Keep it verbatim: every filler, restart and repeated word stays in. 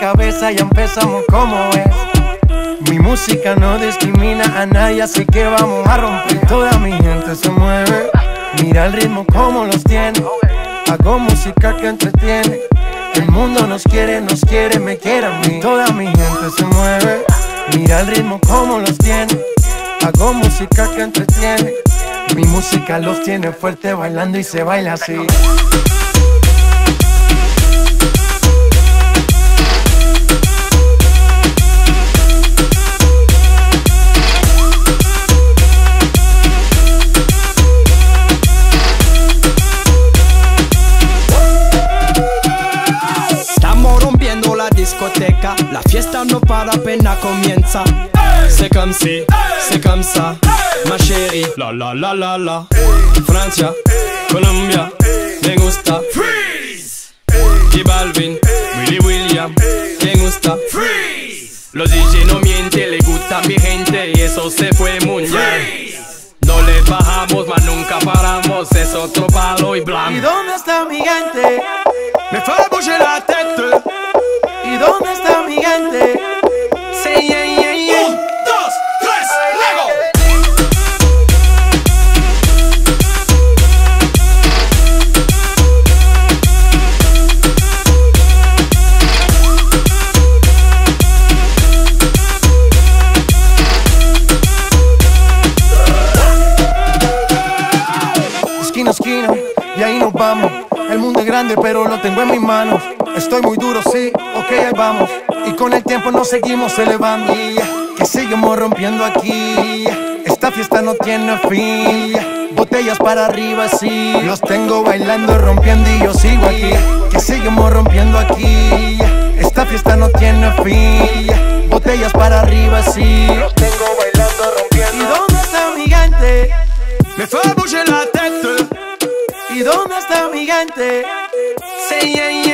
cabeza, ya empezamos como es. Mi música no discrimina a nadie, así que vamos a romper. Toda mi gente se mueve, mira el ritmo como los tiene. Hago música que entretiene. El mundo nos quiere, nos quiere, me quiere a mí. Toda mi gente se mueve, mira el ritmo como los tiene. Hago música que entretiene. Mi música los tiene fuerte bailando y se baila así. La fiesta no para, apenas comienza. C'est comme si, c'est comme ça, ma chérie. La la la la la. Francia, Colombia, me gusta. Freeze. J Balvin, Willy William, me gusta. Freeze. Los D J no mienten, le gusta a mi gente y eso se fue mundial. No le bajamos, mas nunca paramos, es otro palo y blanco. ¿Y dónde está mi gente? Me fait bouger la tête. ¿Y dónde está mi gente? Sí, yeah, yeah, yeah. Un, dos, tres, Lego. Esquina, esquina, y ahí nos vamos. El mundo es grande, pero lo tengo en mis manos. Estoy muy duro, sí, ok, ahí vamos. Y con el tiempo nos seguimos elevando. Que seguimos rompiendo aquí. Esta fiesta no tiene fin. Botellas para arriba, sí. Los tengo bailando, rompiendo y yo sigo aquí. Que seguimos rompiendo aquí. Esta fiesta no tiene fin. Botellas para arriba, sí. Los tengo bailando, rompiendo. ¿Y dónde está mi gente? Me fait bouger la tête. ¿Y dónde está mi gente? Sí, yeah, yeah.